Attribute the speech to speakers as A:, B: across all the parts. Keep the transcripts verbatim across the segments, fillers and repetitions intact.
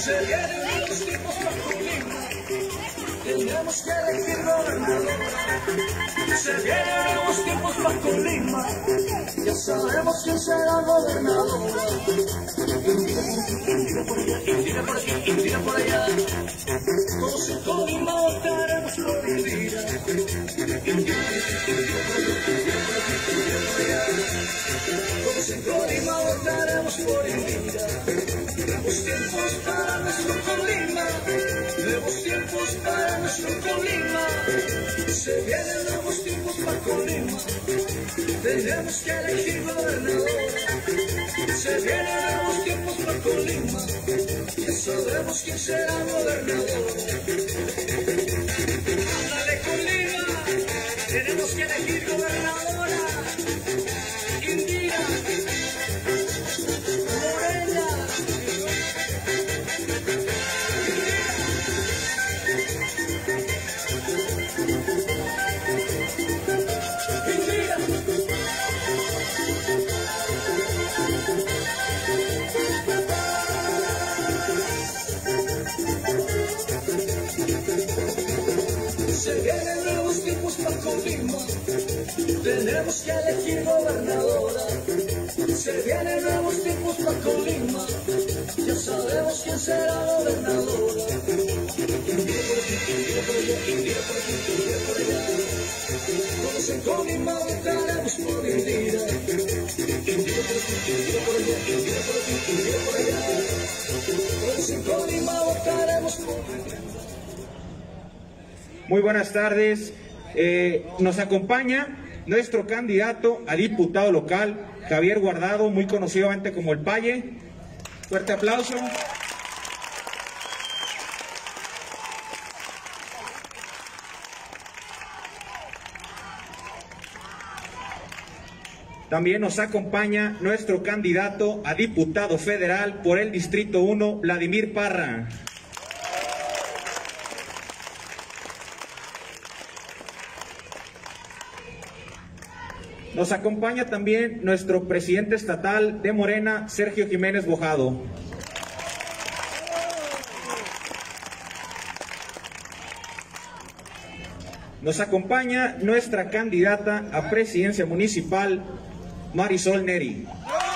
A: Se vienen nuevos tiempos para Colima, tenemos que elegir gobernador. Se vienen nuevos tiempos para Colima, ya sabemos quién será gobernador. Indira por allá, Indira por aquí, Indira por allá. Todos en Colima votaremos por Indira. Indira por allá. Todos en Colima votaremos por Indira. Nuevos tiempos para nuestro Colima, nuevos tiempos para nuestro Colima. Se vienen nuevos tiempos para Colima, tenemos que elegir gobernador. Se vienen nuevos tiempos para Colima, ya sabemos quién será gobernador. Ándale Colima, tenemos que elegir gobernadora. Indira Morena. Se vienen nuevos tiempos para Colima, tenemos que elegir gobernadora. Se vienen nuevos tiempos para Colima, ya sabemos quién será gobernadora. Indira por aquí, Indira por allá, Indira por aquí, Indira por allá. Todos en Colima votaremos por Indira. Indira por aquí, Indira por allá, Indira por aquí, Indira por allá. Todos en Colima votaremos por Indira.
B: Muy buenas tardes. Eh, nos acompaña nuestro candidato a diputado local, Javier Guardado, muy conocidamente como El Paye. Fuerte aplauso. También nos acompaña nuestro candidato a diputado federal por el Distrito uno, Vladimir Parra. Nos acompaña también nuestro presidente estatal de Morena, Sergio Jiménez Bojado. Nos acompaña nuestra candidata a presidencia municipal, Marisol Neri.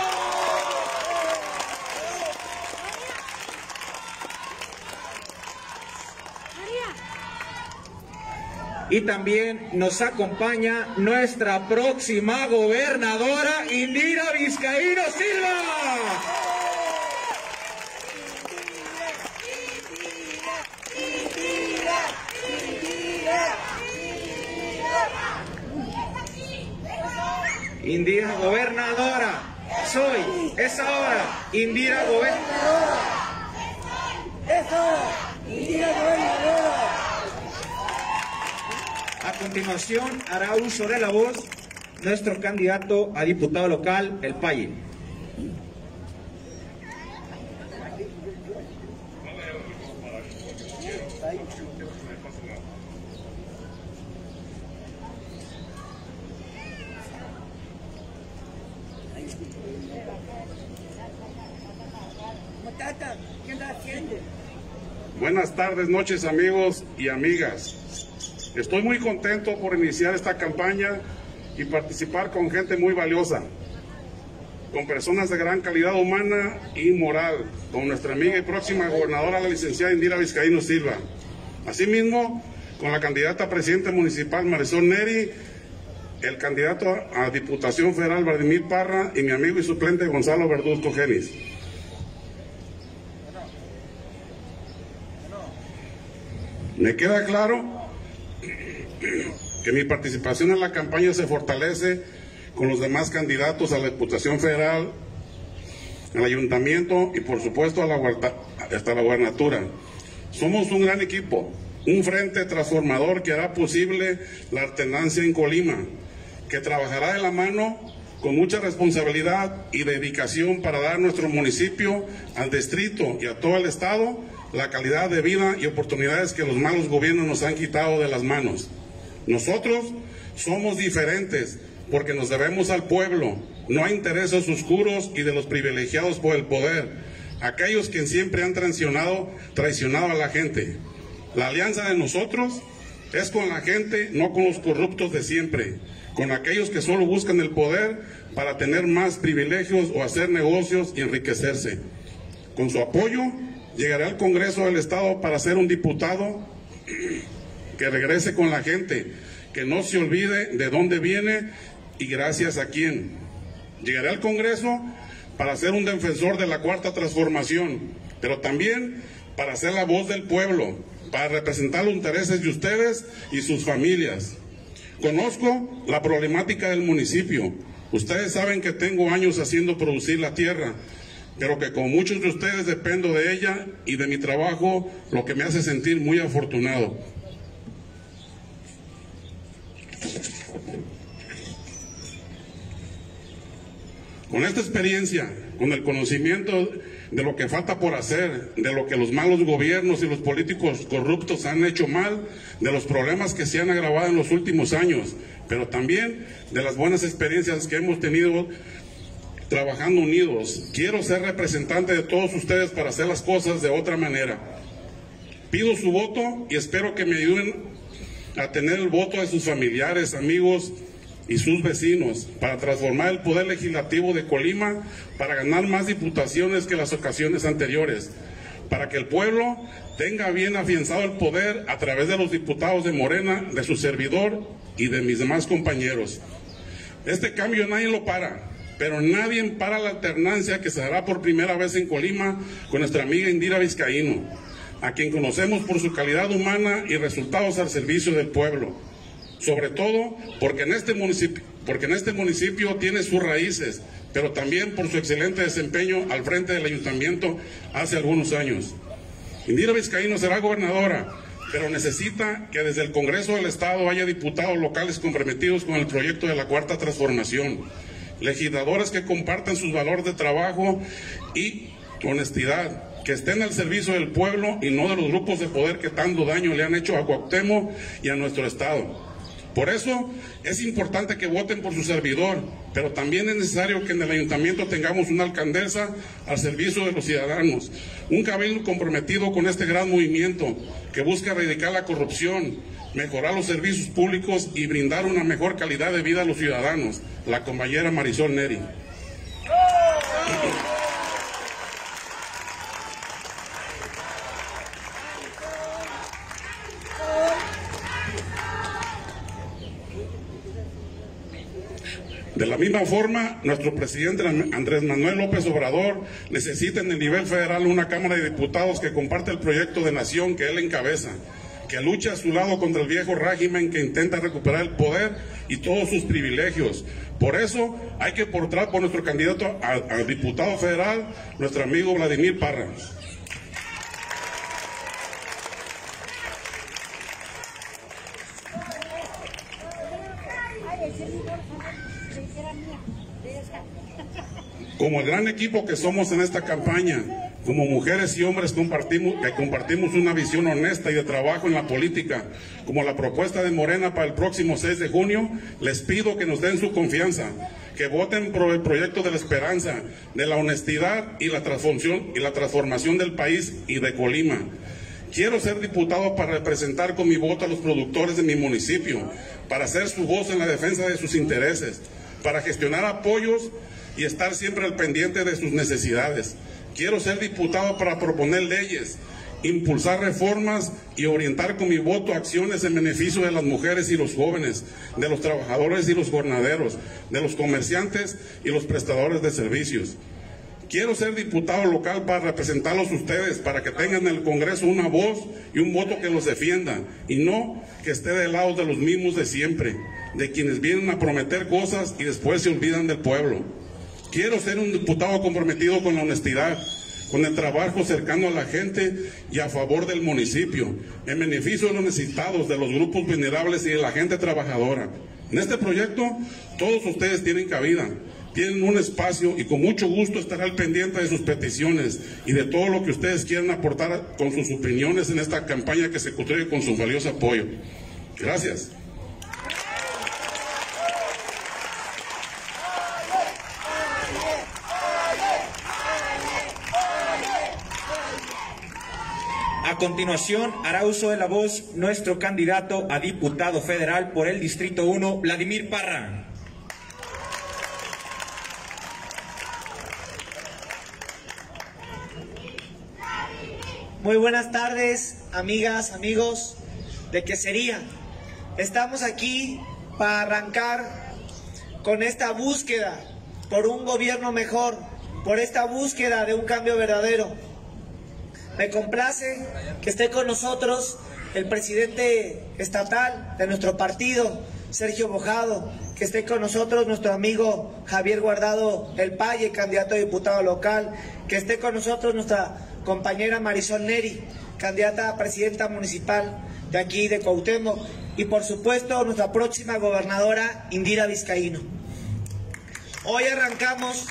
B: Y también nos acompaña nuestra próxima gobernadora, Indira Vizcaíno Silva. Indira gobernadora. Soy, es ahora, Indira gobernadora.
A: Eso, Indira gobernadora.
B: A continuación hará uso de la voz nuestro candidato a diputado local, El Paye.
C: Buenas tardes, noches, amigos y amigas. Estoy muy contento por iniciar esta campaña y participar con gente muy valiosa, con personas de gran calidad humana y moral, con nuestra amiga y próxima gobernadora, la licenciada Indira Vizcaíno Silva. Asimismo, con la candidata a presidente municipal, Marisol Neri, el candidato a Diputación Federal, Vladimir Parra, y mi amigo y suplente, Gonzalo Verduzco Genis. Me queda claro que mi participación en la campaña se fortalece con los demás candidatos a la Diputación Federal, al Ayuntamiento y por supuesto a la, hasta la Gubernatura. Somos un gran equipo, un frente transformador que hará posible la alternancia en Colima, que trabajará de la mano con mucha responsabilidad y dedicación para dar a nuestro municipio, al distrito y a todo el estado la calidad de vida y oportunidades que los malos gobiernos nos han quitado de las manos. Nosotros somos diferentes porque nos debemos al pueblo, no a intereses oscuros y de los privilegiados por el poder. aquellos que siempre han traicionado, traicionado a la gente. La alianza de nosotros es con la gente, no con los corruptos de siempre, con aquellos que solo buscan el poder para tener más privilegios o hacer negocios y enriquecerse. Con su apoyo, llegaré al Congreso del Estado para ser un diputado que regrese con la gente, que no se olvide de dónde viene y gracias a quién. Llegaré al Congreso para ser un defensor de la Cuarta Transformación, pero también para ser la voz del pueblo, para representar los intereses de ustedes y sus familias. Conozco la problemática del municipio. Ustedes saben que tengo años haciendo producir la tierra, pero que como muchos de ustedes dependo de ella y de mi trabajo, lo que me hace sentir muy afortunado. Con esta experiencia, con el conocimiento de lo que falta por hacer, de lo que los malos gobiernos y los políticos corruptos han hecho mal, de los problemas que se han agravado en los últimos años, pero también de las buenas experiencias que hemos tenido trabajando unidos, quiero ser representante de todos ustedes para hacer las cosas de otra manera. Pido su voto y espero que me ayuden a tener el voto de sus familiares, amigos y sus vecinos para transformar el poder legislativo de Colima, para ganar más diputaciones que las ocasiones anteriores, para que el pueblo tenga bien afianzado el poder a través de los diputados de Morena, de su servidor y de mis demás compañeros. Este cambio nadie lo para, pero nadie para la alternancia que se dará por primera vez en Colima con nuestra amiga Indira Vizcaíno, a quien conocemos por su calidad humana y resultados al servicio del pueblo. Sobre todo porque en este municipio, porque en este municipio tiene sus raíces, pero también por su excelente desempeño al frente del ayuntamiento hace algunos años. Indira Vizcaíno será gobernadora, pero necesita que desde el Congreso del Estado haya diputados locales comprometidos con el proyecto de la Cuarta Transformación, legisladores que compartan sus valores de trabajo y honestidad, que estén al servicio del pueblo y no de los grupos de poder que tanto daño le han hecho a Cuauhtémoc y a nuestro estado. Por eso es importante que voten por su servidor, pero también es necesario que en el ayuntamiento tengamos una alcaldesa al servicio de los ciudadanos, un cabildo comprometido con este gran movimiento que busca erradicar la corrupción, mejorar los servicios públicos y brindar una mejor calidad de vida a los ciudadanos, la compañera Marisol Neri. De la misma forma, nuestro presidente Andrés Manuel López Obrador necesita en el nivel federal una Cámara de Diputados que comparte el proyecto de nación que él encabeza, que lucha a su lado contra el viejo régimen que intenta recuperar el poder y todos sus privilegios. Por eso hay que votar por nuestro candidato a, a diputado federal, nuestro amigo Vladimir Parra. Como el gran equipo que somos en esta campaña, como mujeres y hombres compartimos, que compartimos una visión honesta y de trabajo en la política, como la propuesta de Morena para el próximo seis de junio, les pido que nos den su confianza, que voten por el proyecto de la esperanza, de la honestidad y la transformación, y la transformación del país y de Colima. Quiero ser diputado para representar con mi voto a los productores de mi municipio, para ser su voz en la defensa de sus intereses, para gestionar apoyos y estar siempre al pendiente de sus necesidades. Quiero ser diputado para proponer leyes, impulsar reformas y orientar con mi voto acciones en beneficio de las mujeres y los jóvenes, de los trabajadores y los jornaleros, de los comerciantes y los prestadores de servicios. Quiero ser diputado local para representarlos ustedes, para que tengan en el Congreso una voz y un voto que los defienda, y no que esté del lado de los mismos de siempre, de quienes vienen a prometer cosas y después se olvidan del pueblo. Quiero ser un diputado comprometido con la honestidad, con el trabajo cercano a la gente y a favor del municipio, en beneficio de los necesitados, de los grupos vulnerables y de la gente trabajadora. En este proyecto todos ustedes tienen cabida, tienen un espacio y con mucho gusto estaré al pendiente de sus peticiones y de todo lo que ustedes quieran aportar con sus opiniones en esta campaña que se construye con su valioso apoyo. Gracias.
B: A continuación, hará uso de la voz nuestro candidato a diputado federal por el Distrito uno, Vladimir Parra.
D: Muy buenas tardes, amigas, amigos de Quesería. Estamos aquí para arrancar con esta búsqueda por un gobierno mejor, por esta búsqueda de un cambio verdadero. Me complace que esté con nosotros el presidente estatal de nuestro partido, Sergio Bojado, que esté con nosotros nuestro amigo Javier Guardado El Paye, candidato a diputado local, que esté con nosotros nuestra compañera Marisol Neri, candidata a presidenta municipal de aquí de Cuauhtémoc, y por supuesto nuestra próxima gobernadora Indira Vizcaíno. Hoy arrancamos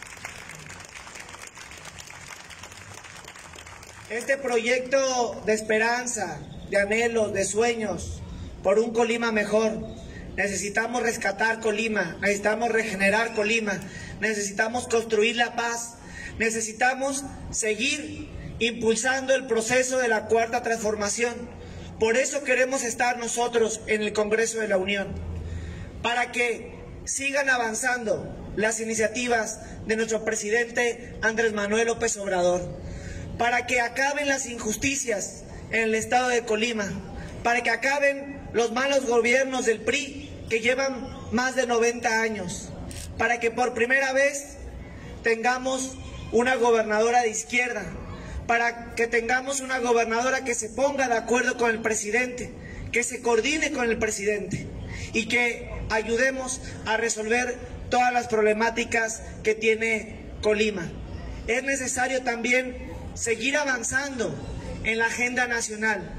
D: este proyecto de esperanza, de anhelos, de sueños por un Colima mejor. Necesitamos rescatar Colima, necesitamos regenerar Colima, necesitamos construir la paz, necesitamos seguir impulsando el proceso de la cuarta transformación. Por eso queremos estar nosotros en el Congreso de la Unión, para que sigan avanzando las iniciativas de nuestro presidente Andrés Manuel López Obrador, para que acaben las injusticias en el estado de Colima, para que acaben los malos gobiernos del P R I que llevan más de noventa años, para que por primera vez tengamos una gobernadora de izquierda, para que tengamos una gobernadora que se ponga de acuerdo con el presidente, que se coordine con el presidente y que ayudemos a resolver todas las problemáticas que tiene Colima. Es necesario también seguir avanzando en la agenda nacional.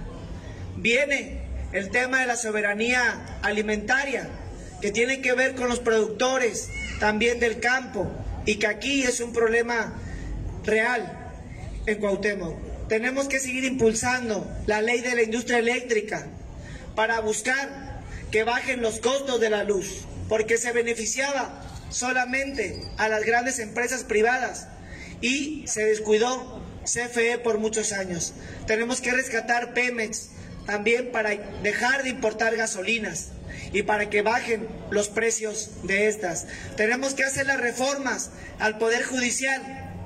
D: Viene el tema de la soberanía alimentaria, que tiene que ver con los productores también del campo, y que aquí es un problema real en Cuauhtémoc. Tenemos que seguir impulsando la ley de la industria eléctrica para buscar que bajen los costos de la luz, porque se beneficiaba solamente a las grandes empresas privadas y se descuidó C F E por muchos años. Tenemos que rescatar Pemex también para dejar de importar gasolinas y para que bajen los precios de estas. Tenemos que hacer las reformas al Poder Judicial,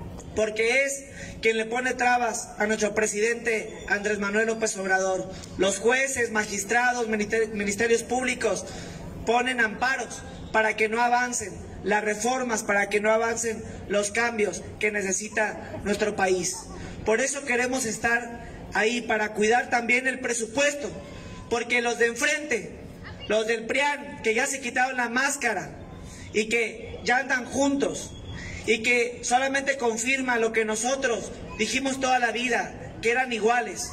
D: porque es quien le pone trabas a nuestro presidente Andrés Manuel López Obrador. Los jueces, magistrados, ministerios públicos ponen amparos para que no avancen las reformas, para que no avancen los cambios que necesita nuestro país. Por eso queremos estar ahí, para cuidar también el presupuesto, porque los de enfrente, los del P R I A N, que ya se quitaron la máscara y que ya andan juntos y que solamente confirma lo que nosotros dijimos toda la vida, que eran iguales,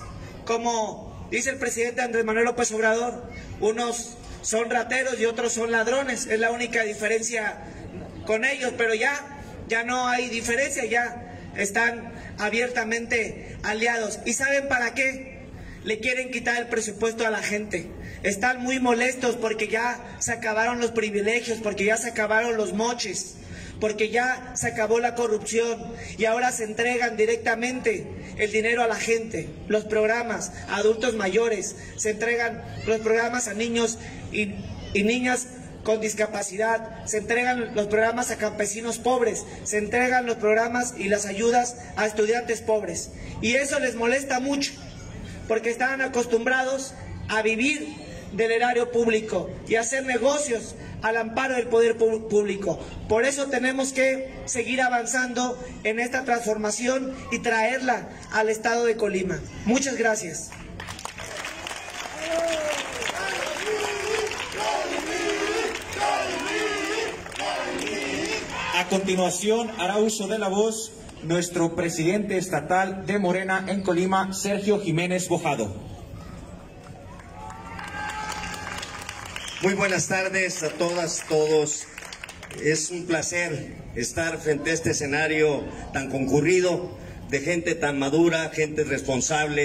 D: como dice el presidente Andrés Manuel López Obrador, unos son rateros y otros son ladrones, es la única diferencia con ellos, pero ya, ya no hay diferencia, ya están abiertamente aliados. ¿Y saben para qué? Le quieren quitar el presupuesto a la gente. Están muy molestos porque ya se acabaron los privilegios, porque ya se acabaron los moches, porque ya se acabó la corrupción y ahora se entregan directamente el dinero a la gente, los programas a adultos mayores, se entregan los programas a niños y, y niñas con discapacidad, se entregan los programas a campesinos pobres, se entregan los programas y las ayudas a estudiantes pobres. Y eso les molesta mucho, porque están acostumbrados a vivir del erario público y a hacer negocios al amparo del poder público. Por eso tenemos que seguir avanzando en esta transformación y traerla al estado de Colima. Muchas gracias.
B: A continuación, hará uso de la voz nuestro presidente estatal de Morena en Colima, Sergio Jiménez Bojado.
E: Muy buenas tardes a todas, todos. Es un placer estar frente a este escenario tan concurrido, de gente tan madura, gente responsable,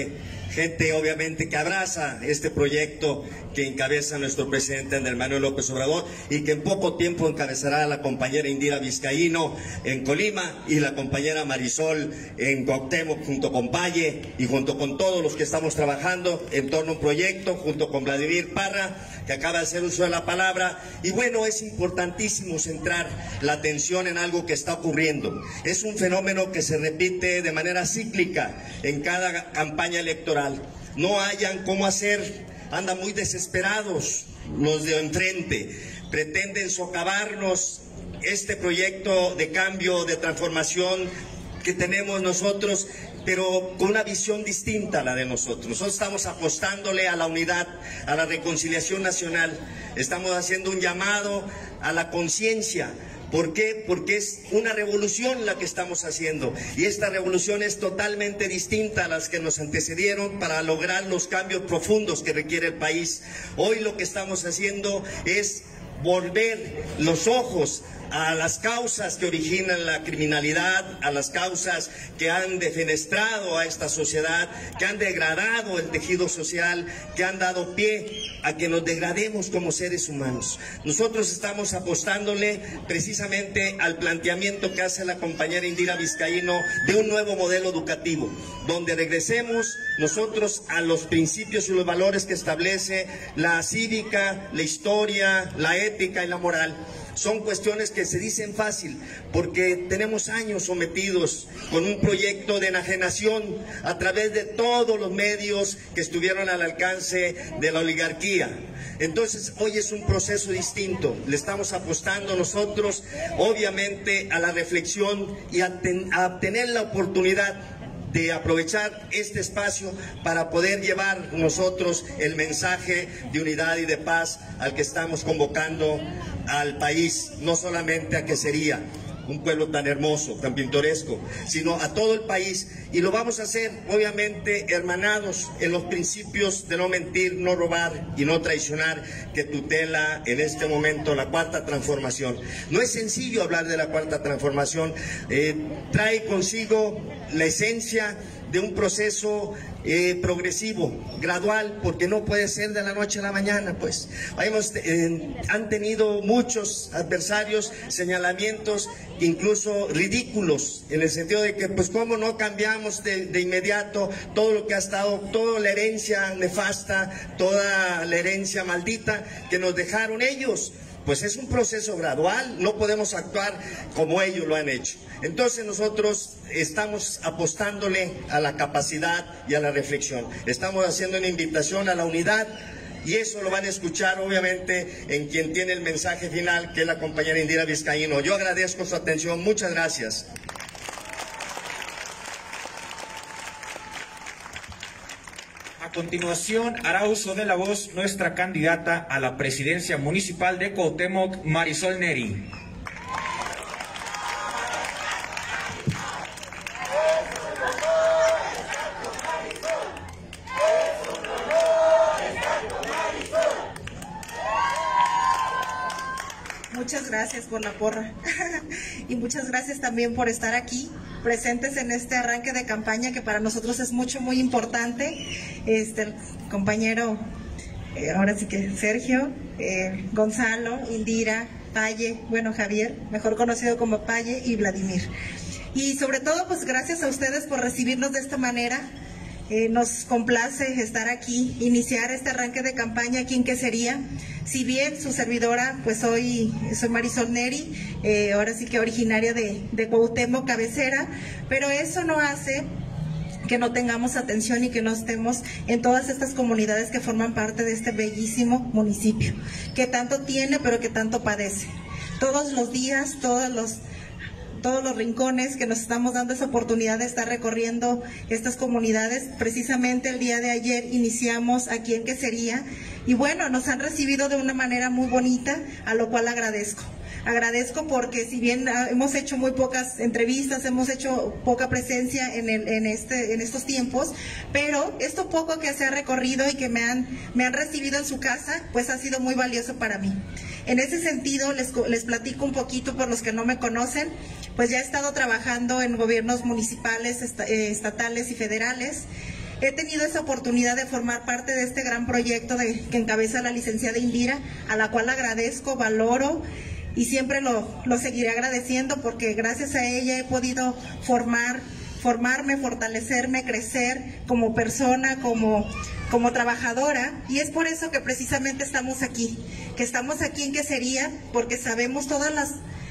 E: gente obviamente que abraza este proyecto que encabeza nuestro presidente Andrés Manuel López Obrador y que en poco tiempo encabezará la compañera Indira Vizcaíno en Colima y la compañera Marisol en Cuauhtémoc junto con Valle y junto con todos los que estamos trabajando en torno a un proyecto, junto con Vladimir Parra, que acaba de hacer uso de la palabra. Y bueno, es importantísimo centrar la atención en algo que está ocurriendo. Es un fenómeno que se repite de manera cíclica en cada campaña electoral. No hayan cómo hacer, andan muy desesperados los de enfrente, pretenden socavarnos este proyecto de cambio, de transformación que tenemos nosotros, pero con una visión distinta a la de nosotros. Nosotros estamos apostándole a la unidad, a la reconciliación nacional, estamos haciendo un llamado a la conciencia. ¿Por qué? Porque es una revolución la que estamos haciendo, y esta revolución es totalmente distinta a las que nos antecedieron para lograr los cambios profundos que requiere el país. Hoy lo que estamos haciendo es volver los ojos a las causas que originan la criminalidad, a las causas que han defenestrado a esta sociedad, que han degradado el tejido social, que han dado pie a que nos degrademos como seres humanos. Nosotros estamos apostándole precisamente al planteamiento que hace la compañera Indira Vizcaíno de un nuevo modelo educativo, donde regresemos nosotros a los principios y los valores que establece la cívica, la historia, la ética y la moral. Son cuestiones que se dicen fácil porque tenemos años sometidos con un proyecto de enajenación a través de todos los medios que estuvieron al alcance de la oligarquía. Entonces hoy es un proceso distinto, le estamos apostando nosotros obviamente a la reflexión y a, ten, a tener la oportunidad de aprovechar este espacio para poder llevar nosotros el mensaje de unidad y de paz al que estamos convocando al país, no solamente a que sería un pueblo tan hermoso, tan pintoresco, sino a todo el país. Y lo vamos a hacer, obviamente, hermanados en los principios de no mentir, no robar y no traicionar, que tutela en este momento la Cuarta Transformación. No es sencillo hablar de la Cuarta Transformación, eh, trae consigo la esencia de un proceso eh, progresivo, gradual, porque no puede ser de la noche a la mañana, pues. Hemos, eh, han tenido muchos adversarios señalamientos, incluso ridículos, en el sentido de que, pues, cómo no cambiamos de, de inmediato todo lo que ha estado, toda la herencia nefasta, toda la herencia maldita que nos dejaron ellos. Pues es un proceso gradual, no podemos actuar como ellos lo han hecho. Entonces nosotros estamos apostándole a la capacidad y a la reflexión. Estamos haciendo una invitación a la unidad y eso lo van a escuchar obviamente en quien tiene el mensaje final, que es la compañera Indira Vizcaíno. Yo agradezco su atención, muchas gracias.
B: A continuación, hará uso de la voz nuestra candidata a la presidencia municipal de Cuauhtémoc, Marisol Neri.
F: Muchas gracias por la porra y muchas gracias también por estar aquí presentes en este arranque de campaña que para nosotros es mucho, muy importante. Este compañero, eh, ahora sí que Sergio, eh, Gonzalo, Indira, Paye, bueno, Javier, mejor conocido como Paye, y Vladimir. Y sobre todo, pues gracias a ustedes por recibirnos de esta manera. Eh, nos complace estar aquí, iniciar este arranque de campaña aquí en Quesería. Si bien su servidora, pues soy, soy Marisol Neri, eh, ahora sí que originaria de, de Cuauhtémoc, cabecera, pero eso no hace que no tengamos atención y que no estemos en todas estas comunidades que forman parte de este bellísimo municipio, que tanto tiene pero que tanto padece. Todos los días, todos los... todos los rincones que nos estamos dando esa oportunidad de estar recorriendo estas comunidades. Precisamente el día de ayer iniciamos aquí en Quesería y bueno, nos han recibido de una manera muy bonita, a lo cual agradezco. Agradezco porque si bien hemos hecho muy pocas entrevistas, hemos hecho poca presencia en, el, en, este, en estos tiempos, pero esto poco que se ha recorrido y que me han, me han recibido en su casa, pues ha sido muy valioso para mí. En ese sentido, les, les platico un poquito por los que no me conocen, pues ya he estado trabajando en gobiernos municipales, est- estatales y federales. he tenido esa oportunidad de formar parte de este gran proyecto de, que encabeza la licenciada Indira, a la cual agradezco, valoro y siempre lo, lo seguiré agradeciendo, porque gracias a ella he podido formar, formarme, fortalecerme, crecer como persona, como, como trabajadora, y es por eso que precisamente estamos aquí, que estamos aquí en Quesería, porque sabemos todas las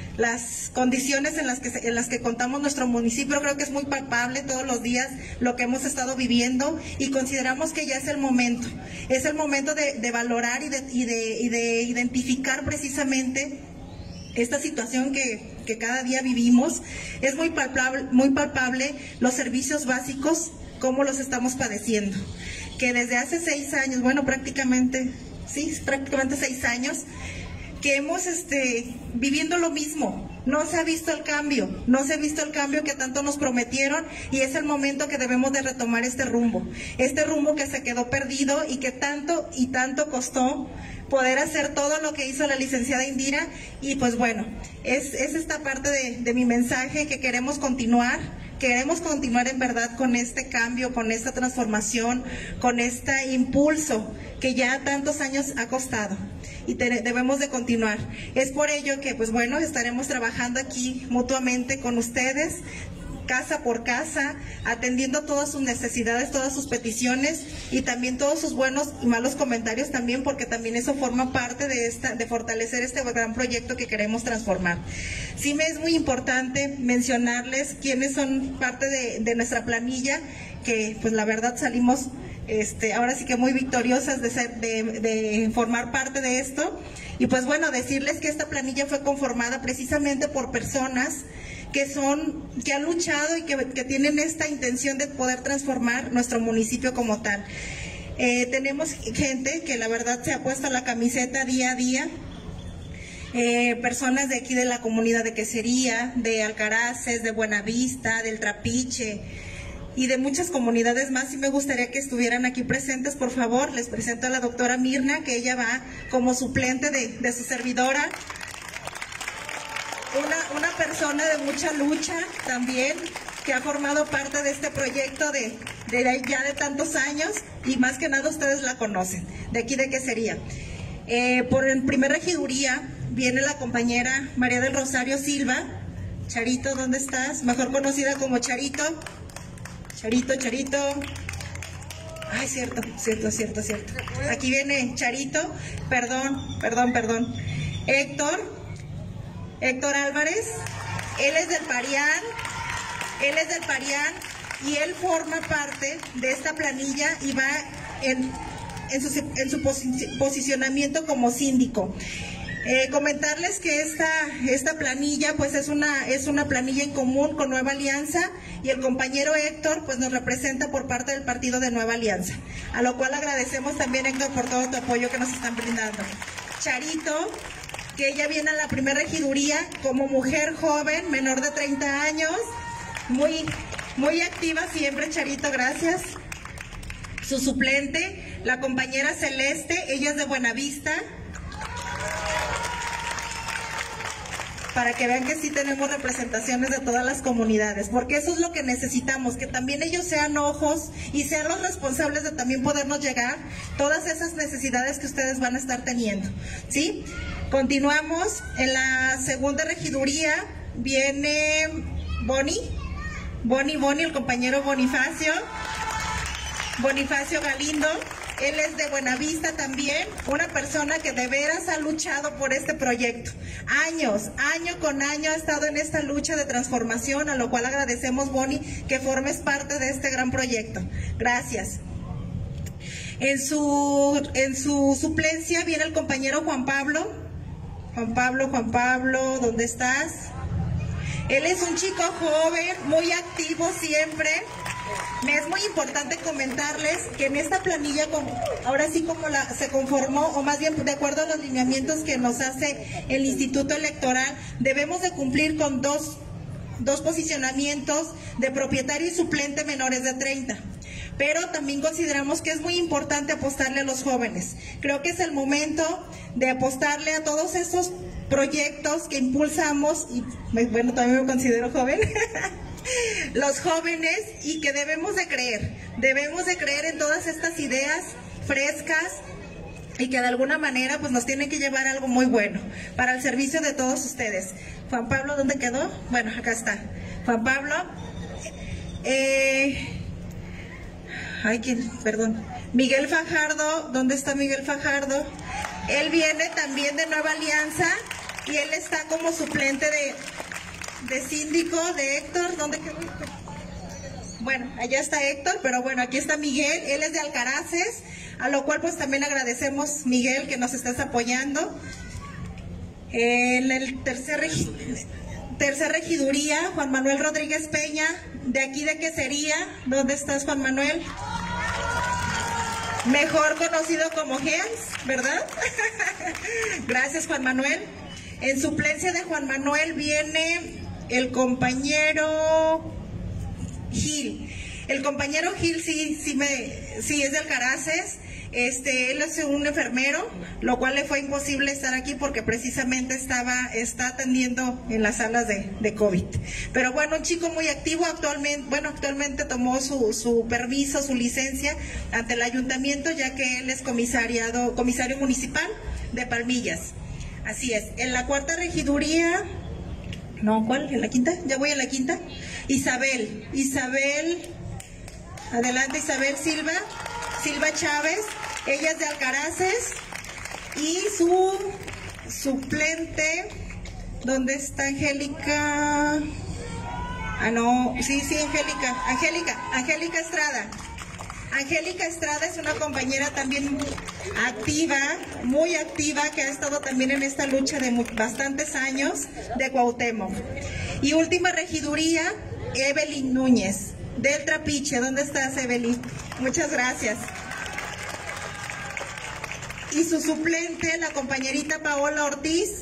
F: las condiciones en las que en las que contamos nuestro municipio. Creo que es muy palpable todos los días lo que hemos estado viviendo, y consideramos que ya es el momento, es el momento de, de valorar y de, y, de, y de identificar precisamente esta situación que, que cada día vivimos. Es muy palpable, muy palpable los servicios básicos, cómo los estamos padeciendo, que desde hace seis años, bueno, prácticamente, sí, prácticamente seis años, que hemos este, viviendo lo mismo. No se ha visto el cambio, no se ha visto el cambio que tanto nos prometieron, y es el momento que debemos de retomar este rumbo, este rumbo que se quedó perdido y que tanto y tanto costó poder hacer todo lo que hizo la licenciada Indira. Y pues bueno, es, es esta parte de, de mi mensaje, que queremos continuar, queremos continuar en verdad con este cambio, con esta transformación, con este impulso que ya tantos años ha costado, y te, debemos de continuar. Es por ello que pues bueno, estaremos trabajando aquí mutuamente con ustedes, casa por casa, atendiendo todas sus necesidades, todas sus peticiones, y también todos sus buenos y malos comentarios también, porque también eso forma parte de esta, de fortalecer este gran proyecto que queremos transformar. Sí me es muy importante mencionarles quiénes son parte de, de nuestra planilla, que pues la verdad salimos este, ahora sí que muy victoriosas de, ser, de, de formar parte de esto. Y pues bueno, decirles que esta planilla fue conformada precisamente por personas que son, que han luchado y que, que tienen esta intención de poder transformar nuestro municipio como tal. Eh, tenemos gente que la verdad se ha puesto la camiseta día a día, eh, personas de aquí de la comunidad de Quesería, de Alcaraces, de Buenavista, del Trapiche y de muchas comunidades más. Y me gustaría que estuvieran aquí presentes, por favor. Les presento a la doctora Mirna, que ella va como suplente de, de su servidora. Una, una persona de mucha lucha también, que ha formado parte de este proyecto de, de ya de tantos años, y más que nada ustedes la conocen, de aquí de Quesería. Eh, por el primer regiduría viene la compañera María del Rosario Silva. Charito, ¿dónde estás? Mejor conocida como Charito. Charito, Charito. Ay, cierto, cierto, cierto, cierto. Aquí viene Charito, perdón, perdón, perdón. Héctor. Héctor Álvarez, él es del Parián, él es del Parián y él forma parte de esta planilla y va en, en su, en su posi- posicionamiento como síndico. Eh, comentarles que esta, esta planilla pues es una, es una planilla en común con Nueva Alianza, y el compañero Héctor pues nos representa por parte del partido de Nueva Alianza, a lo cual agradecemos también, Héctor, por todo tu apoyo que nos están brindando. Charito, que ella viene a la primera regiduría como mujer joven, menor de treinta años, muy, muy activa siempre, Charito, gracias. Su suplente, la compañera Celeste, ella es de Buenavista, para que vean que sí tenemos representaciones de todas las comunidades, porque eso es lo que necesitamos, que también ellos sean ojos y sean los responsables de también podernos llegar todas esas necesidades que ustedes van a estar teniendo, ¿sí? Continuamos, en la segunda regiduría viene Boni, Boni, Boni, el compañero Bonifacio, Bonifacio Galindo. Él es de Buenavista también, una persona que de veras ha luchado por este proyecto. Años, año con año ha estado en esta lucha de transformación, a lo cual agradecemos, Boni, que formes parte de este gran proyecto. Gracias. En su, en su suplencia viene el compañero Juan Pablo. Juan Pablo, Juan Pablo, ¿dónde estás? Él es un chico joven, muy activo siempre. Me es muy importante comentarles que en esta planilla, ahora sí como la, se conformó, o más bien de acuerdo a los lineamientos que nos hace el Instituto Electoral, debemos de cumplir con dos, dos posicionamientos de propietario y suplente menores de treinta. Pero también consideramos que es muy importante apostarle a los jóvenes. Creo que es el momento de apostarle a todos esos proyectos que impulsamos, y bueno, también me considero joven, los jóvenes, y que debemos de creer, debemos de creer en todas estas ideas frescas y que de alguna manera pues nos tienen que llevar a algo muy bueno para el servicio de todos ustedes. Juan Pablo, ¿dónde quedó? Bueno, acá está. Juan Pablo, eh, ay, ¿quién? Perdón. Miguel Fajardo, ¿dónde está Miguel Fajardo? Él viene también de Nueva Alianza y él está como suplente de, de síndico de Héctor. ¿Dónde quedó Héctor? Bueno, allá está Héctor, pero bueno, aquí está Miguel, él es de Alcaraces, a lo cual pues también agradecemos, Miguel, que nos estés apoyando. En el tercer, regi tercer regiduría, Juan Manuel Rodríguez Peña, de aquí de Quesería. ¿Dónde estás, Juan Manuel? Mejor conocido como Gens, ¿verdad? Gracias, Juan Manuel. En suplencia de Juan Manuel viene el compañero Gil. El compañero Gil sí, sí, me, sí es de Alcaraces. Este, él es un enfermero, lo cual le fue imposible estar aquí porque precisamente estaba, está atendiendo en las salas de, de COVID. Pero bueno, un chico muy activo, actualmente, bueno, actualmente tomó su, su permiso, su licencia ante el ayuntamiento, ya que él es comisariado, comisario municipal de Palmillas. Así es. En la cuarta regiduría, no, ¿cuál? ¿En la quinta? Ya voy a la quinta. Isabel, Isabel, adelante Isabel Silva, Silva Chávez. Ella es de Alcaraces y su suplente, ¿dónde está Angélica? Ah, no, sí, sí, Angélica, Angélica, Angélica Estrada. Angélica Estrada es una compañera también activa, muy activa, que ha estado también en esta lucha de bastantes años de Cuauhtémoc. Y última regiduría, Evelyn Núñez, del Trapiche. ¿Dónde estás, Evelyn? Muchas gracias. Y su suplente, la compañerita Paola Ortiz,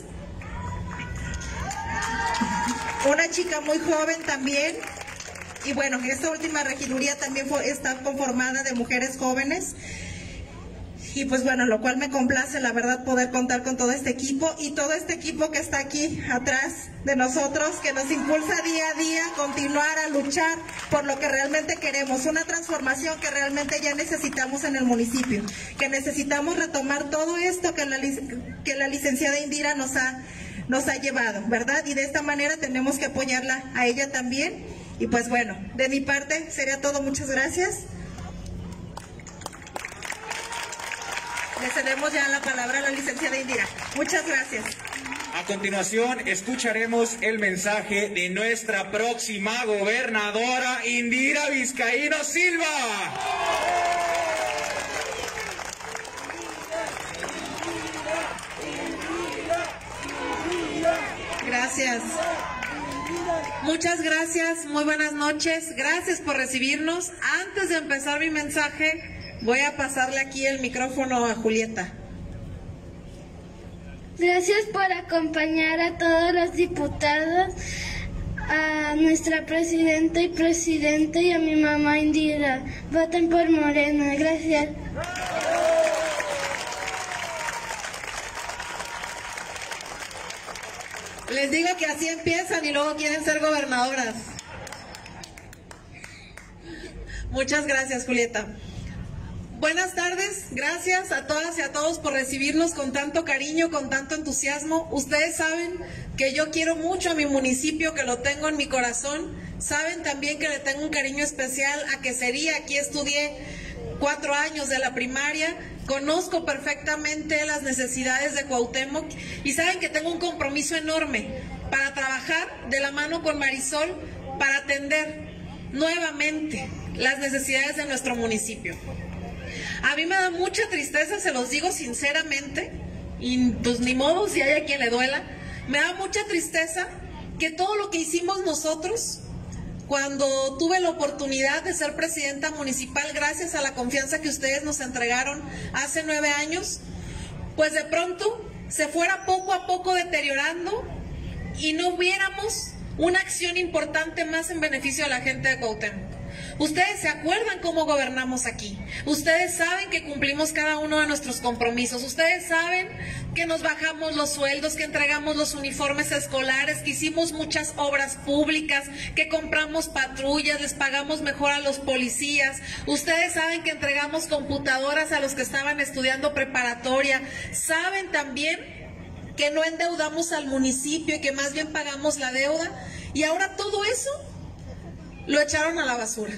F: una chica muy joven también. Y bueno, esta última regiduría también fue, está conformada de mujeres jóvenes. Y pues bueno, lo cual me complace, la verdad, poder contar con todo este equipo y todo este equipo que está aquí atrás de nosotros, que nos impulsa día a día a continuar a luchar por lo que realmente queremos, una transformación que realmente ya necesitamos en el municipio, que necesitamos retomar todo esto que la, que la licenciada Indira nos ha, nos ha llevado, ¿verdad? Y de esta manera tenemos que apoyarla a ella también. Y pues bueno, de mi parte sería todo, muchas gracias. Le cedemos ya la palabra a la licenciada Indira. Muchas gracias.
B: A continuación, escucharemos el mensaje de nuestra próxima gobernadora, Indira Vizcaíno Silva.
G: Gracias. Muchas gracias, muy buenas noches. Gracias por recibirnos. Antes de empezar mi mensaje, voy a pasarle aquí el micrófono a Julieta.
H: Gracias por acompañar a todos los diputados, a nuestra presidenta y presidente y a mi mamá Indira. Voten por Morena. Gracias.
G: Les digo que así empiezan y luego quieren ser gobernadoras. Muchas gracias, Julieta. Buenas tardes, gracias a todas y a todos por recibirnos con tanto cariño, con tanto entusiasmo. Ustedes saben que yo quiero mucho a mi municipio, que lo tengo en mi corazón. Saben también que le tengo un cariño especial a Quesería. Aquí estudié cuatro años de la primaria, conozco perfectamente las necesidades de Cuauhtémoc y saben que tengo un compromiso enorme para trabajar de la mano con Marisol para atender nuevamente las necesidades de nuestro municipio. A mí me da mucha tristeza, se los digo sinceramente, y pues ni modo si hay a quien le duela, me da mucha tristeza que todo lo que hicimos nosotros cuando tuve la oportunidad de ser presidenta municipal, gracias a la confianza que ustedes nos entregaron hace nueve años, pues de pronto se fuera poco a poco deteriorando y no viéramos una acción importante más en beneficio de la gente de Cuauhtémoc. Ustedes se acuerdan cómo gobernamos aquí. Ustedes saben que cumplimos cada uno de nuestros compromisos. Ustedes saben que nos bajamos los sueldos, que entregamos los uniformes escolares, que hicimos muchas obras públicas, que compramos patrullas, les pagamos mejor a los policías. Ustedes saben que entregamos computadoras a los que estaban estudiando preparatoria. Saben también que no endeudamos al municipio y que más bien pagamos la deuda. Y ahora todo eso lo echaron a la basura,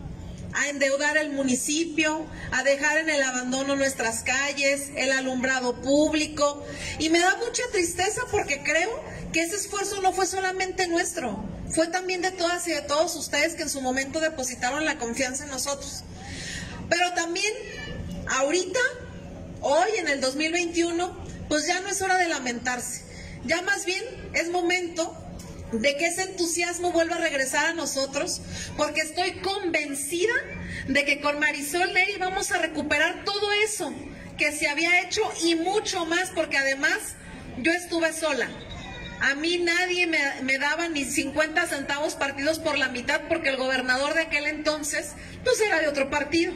G: a endeudar el municipio, a dejar en el abandono nuestras calles, el alumbrado público. Y me da mucha tristeza porque creo que ese esfuerzo no fue solamente nuestro, fue también de todas y de todos ustedes que en su momento depositaron la confianza en nosotros. Pero también ahorita, hoy en el dos mil veintiuno, pues ya no es hora de lamentarse, ya más bien es momento de que ese entusiasmo vuelva a regresar a nosotros, porque estoy convencida de que con Marisol Neri vamos a recuperar todo eso que se había hecho y mucho más, porque además yo estuve sola. A mí nadie me, me daba ni cincuenta centavos partidos por la mitad, porque el gobernador de aquel entonces pues era de otro partido.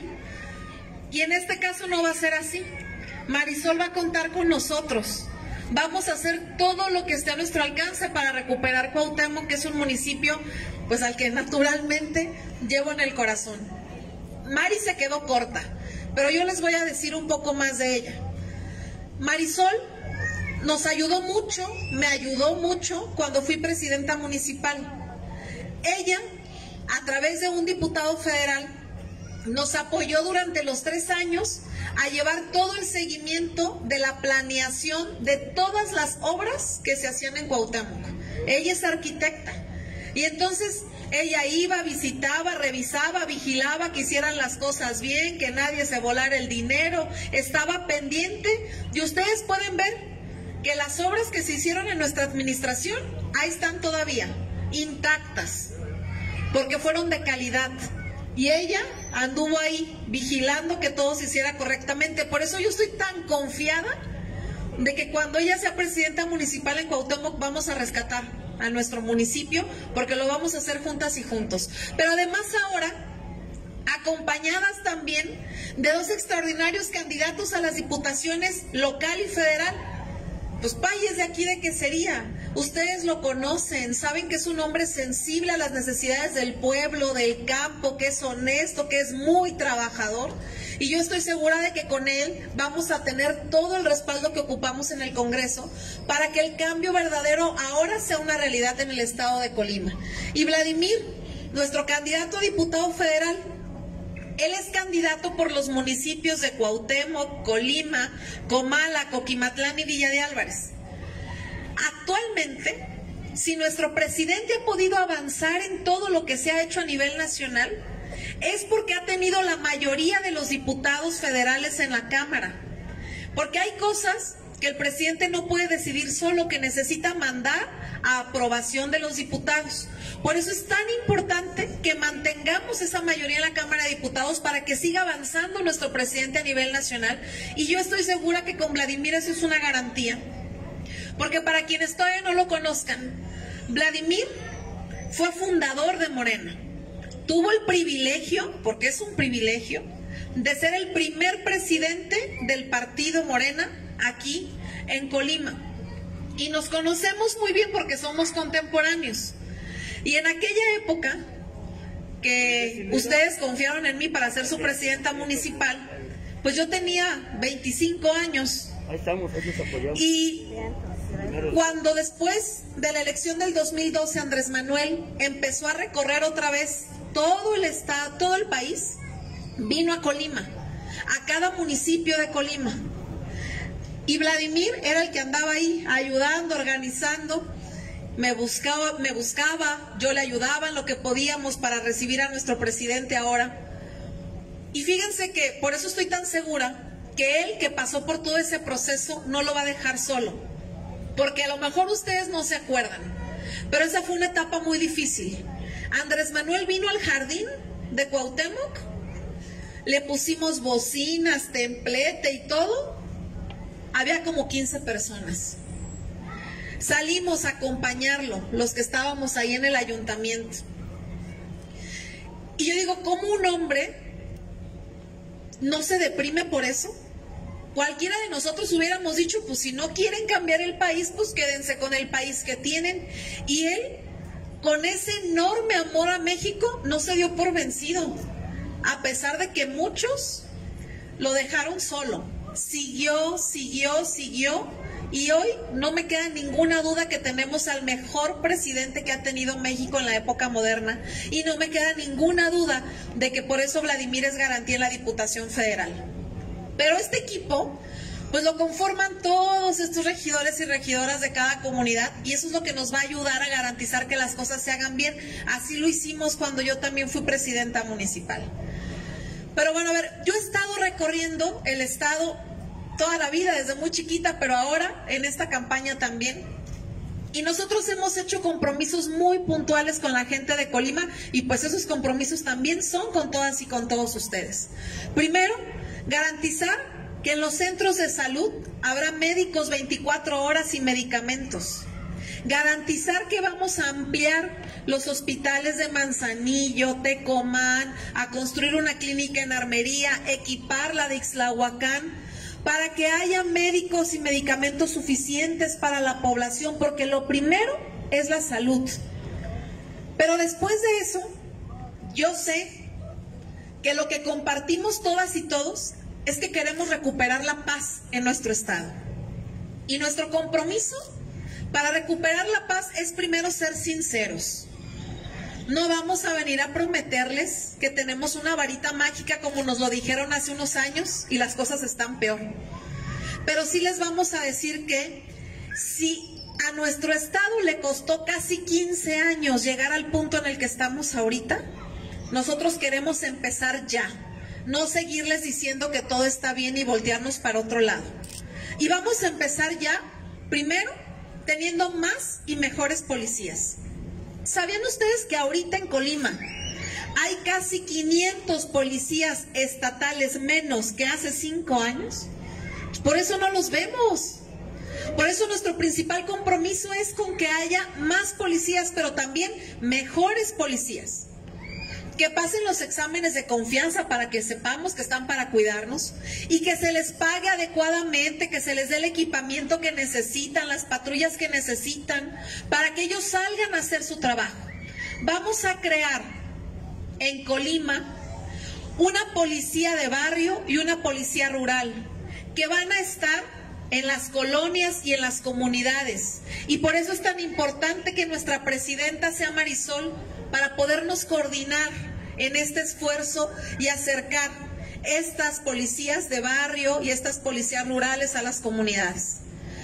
G: Y en este caso no va a ser así. Marisol va a contar con nosotros. Vamos a hacer todo lo que esté a nuestro alcance para recuperar Cuauhtémoc, que es un municipio pues al que naturalmente llevo en el corazón. Mari se quedó corta, pero yo les voy a decir un poco más de ella. Marisol nos ayudó mucho, me ayudó mucho cuando fui presidenta municipal. Ella, a través de un diputado federal, nos apoyó durante los tres años a llevar todo el seguimiento de la planeación de todas las obras que se hacían en Cuauhtémoc. Ella es arquitecta y entonces ella iba, visitaba, revisaba, vigilaba que hicieran las cosas bien, que nadie se volara el dinero, estaba pendiente, y ustedes pueden ver que las obras que se hicieron en nuestra administración ahí están todavía intactas, porque fueron de calidad. Y ella anduvo ahí vigilando que todo se hiciera correctamente. Por eso yo estoy tan confiada de que cuando ella sea presidenta municipal en Cuauhtémoc vamos a rescatar a nuestro municipio, porque lo vamos a hacer juntas y juntos. Pero además ahora, acompañadas también de dos extraordinarios candidatos a las diputaciones local y federal. Pues Pay es de aquí de Quesería, ustedes lo conocen, saben que es un hombre sensible a las necesidades del pueblo, del campo, que es honesto, que es muy trabajador, y yo estoy segura de que con él vamos a tener todo el respaldo que ocupamos en el Congreso para que el cambio verdadero ahora sea una realidad en el estado de Colima. Y Vladimir, nuestro candidato a diputado federal, él es candidato por los municipios de Cuauhtémoc, Colima, Comala, Coquimatlán y Villa de Álvarez. Actualmente, si nuestro presidente ha podido avanzar en todo lo que se ha hecho a nivel nacional, es porque ha tenido la mayoría de los diputados federales en la Cámara. Porque hay cosas que el presidente no puede decidir solo, que necesita mandar a aprobación de los diputados. Por eso es tan importante que mantengamos esa mayoría en la Cámara de Diputados para que siga avanzando nuestro presidente a nivel nacional. Y yo estoy segura que con Vladimir eso es una garantía. Porque para quienes todavía no lo conozcan, Vladimir fue fundador de Morena. Tuvo el privilegio, porque es un privilegio, de ser el primer presidente del partido Morena aquí en Colima. Y nos conocemos muy bien porque somos contemporáneos. Y en aquella época que ustedes confiaron en mí para ser su presidenta municipal, pues yo tenía veinticinco años.
I: Ahí estamos, ahí nos apoyamos.
G: Y cuando después de la elección del dos mil doce Andrés Manuel empezó a recorrer otra vez todo el estado, todo el país, vino a Colima, a cada municipio de Colima. Y Vladimir era el que andaba ahí ayudando, organizando. Me buscaba, me buscaba, yo le ayudaba en lo que podíamos para recibir a nuestro presidente ahora. Y fíjense que por eso estoy tan segura que él, que pasó por todo ese proceso, no lo va a dejar solo. Porque a lo mejor ustedes no se acuerdan, pero esa fue una etapa muy difícil. Andrés Manuel vino al jardín de Cuauhtémoc, le pusimos bocinas, templete y todo. Había como quince personas. Salimos a acompañarlo, los que estábamos ahí en el ayuntamiento. Y yo digo, ¿cómo un hombre no se deprime por eso? Cualquiera de nosotros hubiéramos dicho, pues si no quieren cambiar el país, pues quédense con el país que tienen. Y él, con ese enorme amor a México, no se dio por vencido, a pesar de que muchos lo dejaron solo. Siguió, siguió, siguió, y hoy no me queda ninguna duda que tenemos al mejor presidente que ha tenido México en la época moderna, y no me queda ninguna duda de que por eso Vladimir es garantía en la Diputación Federal. Pero este equipo, pues lo conforman todos estos regidores y regidoras de cada comunidad, y eso es lo que nos va a ayudar a garantizar que las cosas se hagan bien. Así lo hicimos cuando yo también fui presidenta municipal. Pero bueno, a ver, yo he estado recorriendo el estado toda la vida, desde muy chiquita, pero ahora en esta campaña también. Y nosotros hemos hecho compromisos muy puntuales con la gente de Colima, y pues esos compromisos también son con todas y con todos ustedes. Primero, garantizar que en los centros de salud habrá médicos veinticuatro horas y medicamentos. Garantizar que vamos a ampliar los hospitales de Manzanillo, Tecomán, a construir una clínica en Armería, equipar la de Ixtlahuacán, para que haya médicos y medicamentos suficientes para la población, porque lo primero es la salud. Pero después de eso, yo sé que lo que compartimos todas y todos es que queremos recuperar la paz en nuestro estado. Y nuestro compromiso para recuperar la paz es primero ser sinceros. No vamos a venir a prometerles que tenemos una varita mágica como nos lo dijeron hace unos años y las cosas están peor. Pero sí les vamos a decir que si a nuestro estado le costó casi quince años llegar al punto en el que estamos ahorita, nosotros queremos empezar ya, no seguirles diciendo que todo está bien y voltearnos para otro lado. Y vamos a empezar ya, primero, teniendo más y mejores policías. ¿Sabían ustedes que ahorita en Colima hay casi quinientos policías estatales menos que hace cinco años? Por eso no los vemos. Por eso nuestro principal compromiso es con que haya más policías, pero también mejores policías. Que pasen los exámenes de confianza para que sepamos que están para cuidarnos y que se les pague adecuadamente, que se les dé el equipamiento que necesitan, las patrullas que necesitan, para que ellos salgan a hacer su trabajo. Vamos a crear en Colima una policía de barrio y una policía rural que van a estar en las colonias y en las comunidades. Y por eso es tan importante que nuestra presidenta sea Marisol, para podernos coordinar en este esfuerzo y acercar estas policías de barrio y estas policías rurales a las comunidades.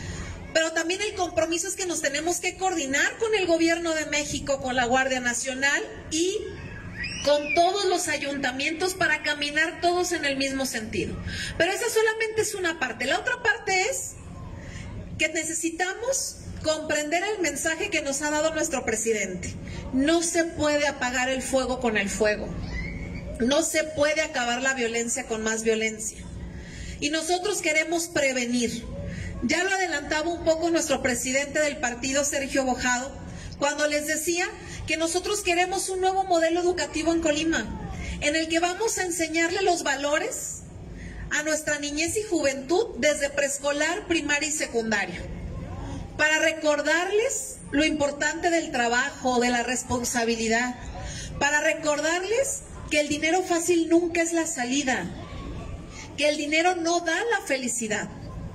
G: Pero también el compromiso es que nos tenemos que coordinar con el gobierno de México, con la Guardia Nacional y con todos los ayuntamientos para caminar todos en el mismo sentido. Pero esa solamente es una parte. La otra parte es que necesitamos comprender el mensaje que nos ha dado nuestro presidente. No se puede apagar el fuego con el fuego. No se puede acabar la violencia con más violencia. Y nosotros queremos prevenir. Ya lo adelantaba un poco nuestro presidente del partido, Sergio Bojado, cuando les decía que nosotros queremos un nuevo modelo educativo en Colima, en el que vamos a enseñarle los valores a nuestra niñez y juventud desde preescolar, primaria y secundaria, para recordarles lo importante del trabajo, de la responsabilidad, para recordarles que el dinero fácil nunca es la salida, que el dinero no da la felicidad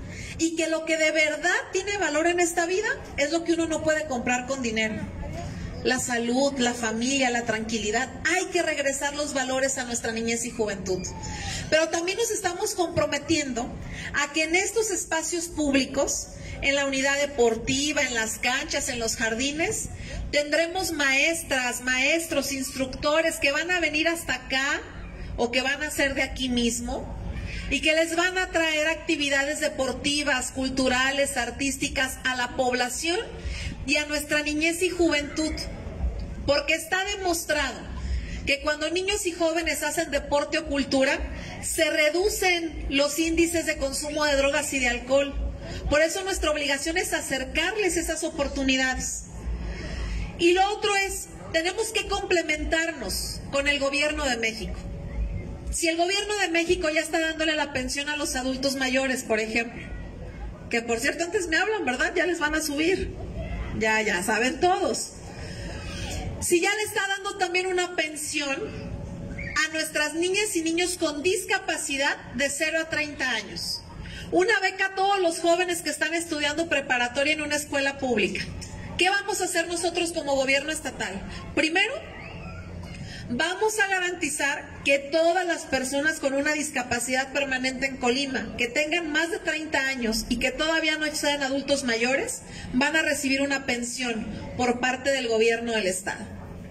G: y que lo que de verdad tiene valor en esta vida es lo que uno no puede comprar con dinero. La salud, la familia, la tranquilidad. Hay que regresar los valores a nuestra niñez y juventud. Pero también nos estamos comprometiendo a que en estos espacios públicos, en la unidad deportiva, en las canchas, en los jardines, tendremos maestras, maestros, instructores que van a venir hasta acá o que van a ser de aquí mismo y que les van a traer actividades deportivas, culturales, artísticas a la población y a nuestra niñez y juventud, porque está demostrado que cuando niños y jóvenes hacen deporte o cultura, se reducen los índices de consumo de drogas y de alcohol. Por eso nuestra obligación es acercarles esas oportunidades. Y lo otro es, tenemos que complementarnos con el gobierno de México. Si el gobierno de México ya está dándole la pensión a los adultos mayores, por ejemplo, que por cierto antes me hablan, ¿verdad? Ya les van a subir, ya, ya saben todos. Si ya le está dando también una pensión a nuestras niñas y niños con discapacidad de cero a treinta años, una beca a todos los jóvenes que están estudiando preparatoria en una escuela pública, ¿qué vamos a hacer nosotros como gobierno estatal? Primero, vamos a garantizar que todas las personas con una discapacidad permanente en Colima, que tengan más de treinta años y que todavía no sean adultos mayores, van a recibir una pensión por parte del gobierno del estado.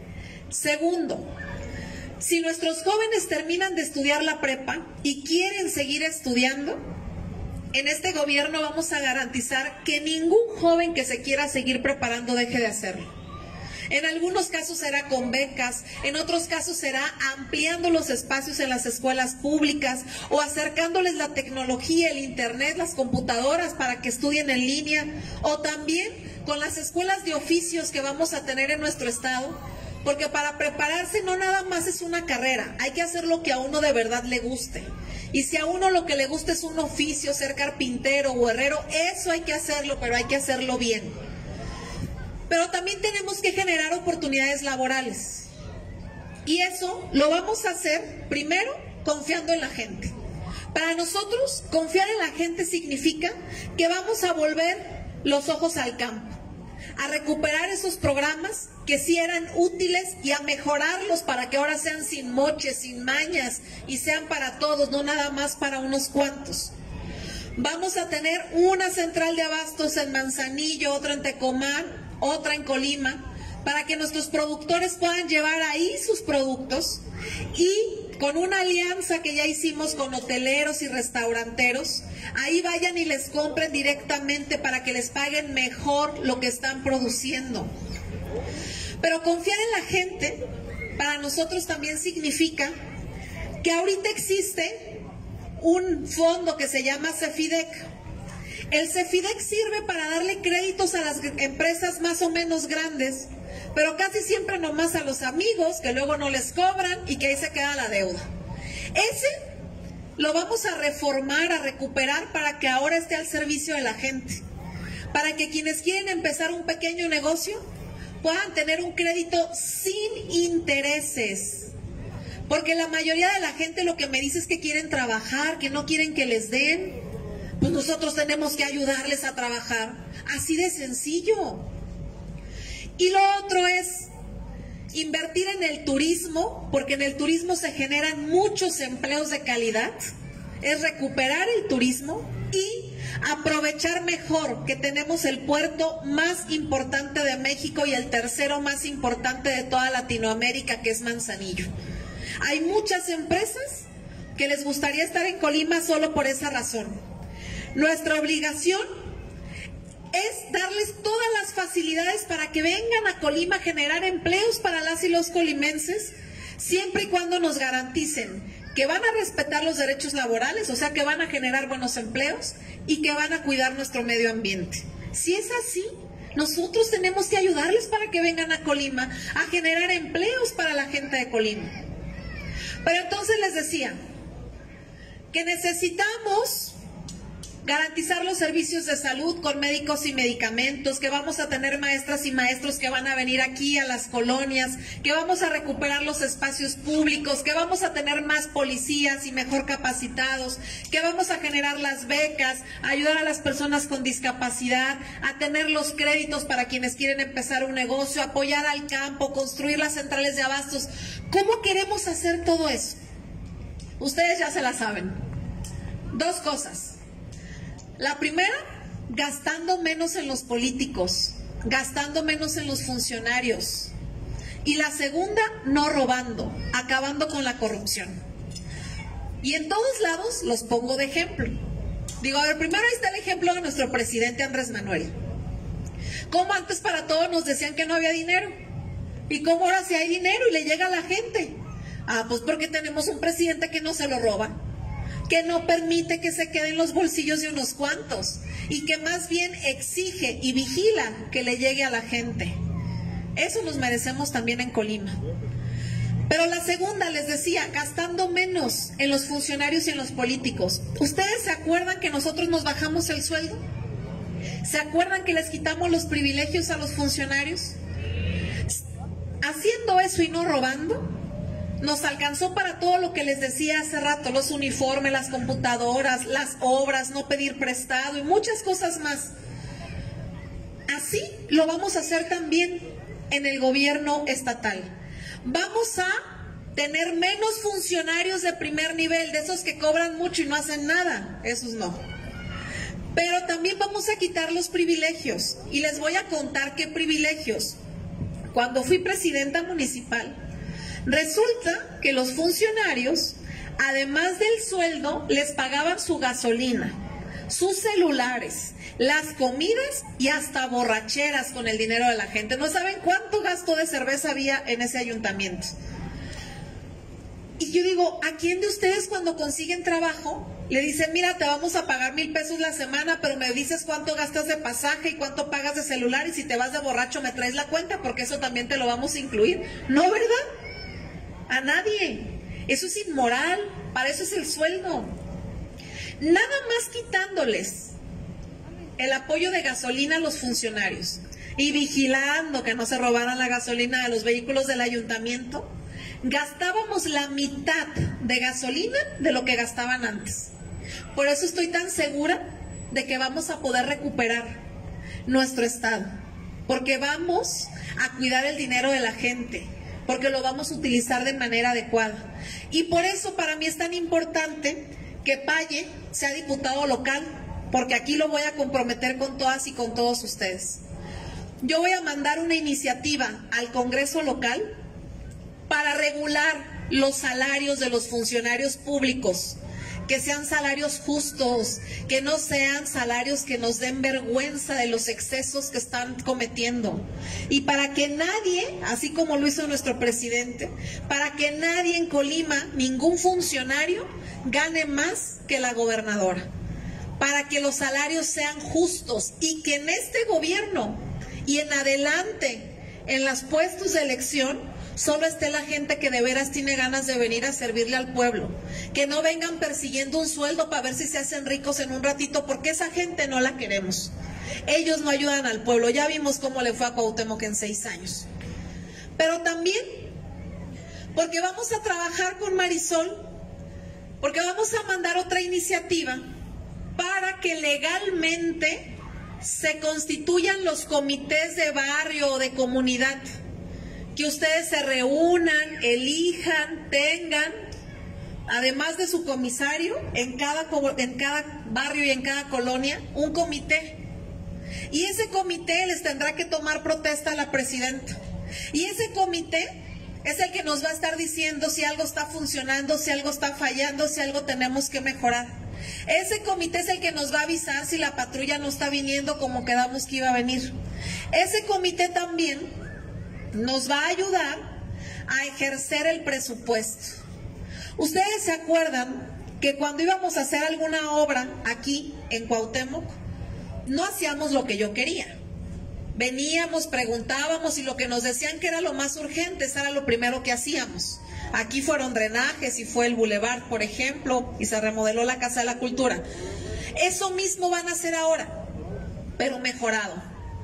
G: Segundo, si nuestros jóvenes terminan de estudiar la prepa y quieren seguir estudiando, en este gobierno vamos a garantizar que ningún joven que se quiera seguir preparando deje de hacerlo. En algunos casos será con becas, en otros casos será ampliando los espacios en las escuelas públicas o acercándoles la tecnología, el internet, las computadoras para que estudien en línea, o también con las escuelas de oficios que vamos a tener en nuestro estado, porque para prepararse no nada más es una carrera, hay que hacer lo que a uno de verdad le guste. Y si a uno lo que le gusta es un oficio, ser carpintero o herrero, eso hay que hacerlo, pero hay que hacerlo bien. Pero también tenemos que generar oportunidades laborales. Y eso lo vamos a hacer primero confiando en la gente. Para nosotros, confiar en la gente significa que vamos a volver los ojos al campo, a recuperar esos programas que sí eran útiles y a mejorarlos para que ahora sean sin moches, sin mañas y sean para todos, no nada más para unos cuantos. Vamos a tener una central de abastos en Manzanillo, otra en Tecomán, otra en Colima, para que nuestros productores puedan llevar ahí sus productos, y con una alianza que ya hicimos con hoteleros y restauranteros, ahí vayan y les compren directamente para que les paguen mejor lo que están produciendo. Pero confiar en la gente para nosotros también significa que ahorita existe un fondo que se llama CEFIDEC. El CEFIDEC sirve para darle créditos a las empresas más o menos grandes, pero casi siempre nomás a los amigos, que luego no les cobran y que ahí se queda la deuda. Ese lo vamos a reformar, a recuperar para que ahora esté al servicio de la gente, para que quienes quieren empezar un pequeño negocio puedan tener un crédito sin intereses. Porque la mayoría de la gente lo que me dice es que quieren trabajar, que no quieren que les den. Pues nosotros tenemos que ayudarles a trabajar, así de sencillo. Y lo otro es invertir en el turismo, porque en el turismo se generan muchos empleos de calidad, es recuperar el turismo y aprovechar mejor que tenemos el puerto más importante de México y el tercero más importante de toda Latinoamérica, que es Manzanillo. Hay muchas empresas que les gustaría estar en Colima solo por esa razón. Nuestra obligación es darles todas las facilidades para que vengan a Colima a generar empleos para las y los colimenses, siempre y cuando nos garanticen que van a respetar los derechos laborales, o sea que van a generar buenos empleos y que van a cuidar nuestro medio ambiente. Si es así, nosotros tenemos que ayudarles para que vengan a Colima a generar empleos para la gente de Colima. Pero entonces les decía que necesitamos garantizar los servicios de salud con médicos y medicamentos, que vamos a tener maestras y maestros que van a venir aquí a las colonias, que vamos a recuperar los espacios públicos, que vamos a tener más policías y mejor capacitados, que vamos a generar las becas, a ayudar a las personas con discapacidad, a tener los créditos para quienes quieren empezar un negocio, apoyar al campo, construir las centrales de abastos. ¿Cómo queremos hacer todo eso? Ustedes ya se la saben. Dos cosas. La primera, gastando menos en los políticos, gastando menos en los funcionarios. Y la segunda, no robando, acabando con la corrupción. Y en todos lados los pongo de ejemplo. Digo, a ver, primero ahí está el ejemplo de nuestro presidente Andrés Manuel. Cómo antes para todos nos decían que no había dinero. Y cómo ahora sí hay dinero y le llega a la gente. Ah, pues porque tenemos un presidente que no se lo roba, que no permite que se quede en los bolsillos de unos cuantos y que más bien exige y vigila que le llegue a la gente. Eso nos merecemos también en Colima. Pero la segunda, les decía, gastando menos en los funcionarios y en los políticos. ¿Ustedes se acuerdan que nosotros nos bajamos el sueldo? ¿Se acuerdan que les quitamos los privilegios a los funcionarios? Haciendo eso y no robando, nos alcanzó para todo lo que les decía hace rato, los uniformes, las computadoras, las obras, no pedir prestado y muchas cosas más. Así lo vamos a hacer también en el gobierno estatal. Vamos a tener menos funcionarios de primer nivel, de esos que cobran mucho y no hacen nada, esos no. Pero también vamos a quitar los privilegios y les voy a contar qué privilegios. Cuando fui presidenta municipal, resulta que los funcionarios, además del sueldo, les pagaban su gasolina, sus celulares, las comidas y hasta borracheras con el dinero de la gente. No saben cuánto gasto de cerveza había en ese ayuntamiento. Y yo digo, ¿a quién de ustedes cuando consiguen trabajo le dicen, mira, te vamos a pagar mil pesos la semana, pero me dices cuánto gastas de pasaje y cuánto pagas de celular, y si te vas de borracho me traes la cuenta porque eso también te lo vamos a incluir? No, ¿verdad? A nadie. Eso es inmoral, para eso es el sueldo. Nada más quitándoles el apoyo de gasolina a los funcionarios y vigilando que no se robaran la gasolina de los vehículos del ayuntamiento, gastábamos la mitad de gasolina de lo que gastaban antes. Por eso estoy tan segura de que vamos a poder recuperar nuestro estado, porque vamos a cuidar el dinero de la gente, porque lo vamos a utilizar de manera adecuada. Y por eso para mí es tan importante que Paye sea diputado local, porque aquí lo voy a comprometer con todas y con todos ustedes. Yo voy a mandar una iniciativa al Congreso local para regular los salarios de los funcionarios públicos, que sean salarios justos, que no sean salarios que nos den vergüenza de los excesos que están cometiendo. Y para que nadie, así como lo hizo nuestro presidente, para que nadie en Colima, ningún funcionario, gane más que la gobernadora. Para que los salarios sean justos y que en este gobierno y en adelante, en los puestos de elección, solo esté la gente que de veras tiene ganas de venir a servirle al pueblo. Que no vengan persiguiendo un sueldo para ver si se hacen ricos en un ratito, porque esa gente no la queremos. Ellos no ayudan al pueblo. Ya vimos cómo le fue a Cuauhtémoc en seis años. Pero también porque vamos a trabajar con Marisol, porque vamos a mandar otra iniciativa para que legalmente se constituyan los comités de barrio o de comunidad, que ustedes se reúnan, elijan, tengan, además de su comisario, en cada, en cada barrio y en cada colonia, un comité. Y ese comité les tendrá que tomar protesta a la presidenta. Y ese comité es el que nos va a estar diciendo si algo está funcionando, si algo está fallando, si algo tenemos que mejorar. Ese comité es el que nos va a avisar si la patrulla no está viniendo como quedamos que iba a venir. Ese comité también nos va a ayudar a ejercer el presupuesto. Ustedes se acuerdan que cuando íbamos a hacer alguna obra aquí en Cuauhtémoc, no hacíamos lo que yo quería. Veníamos, preguntábamos y lo que nos decían que era lo más urgente, eso era lo primero que hacíamos. Aquí fueron drenajes y fue el bulevar, por ejemplo, y se remodeló la Casa de la Cultura. Eso mismo van a hacer ahora, pero mejorado.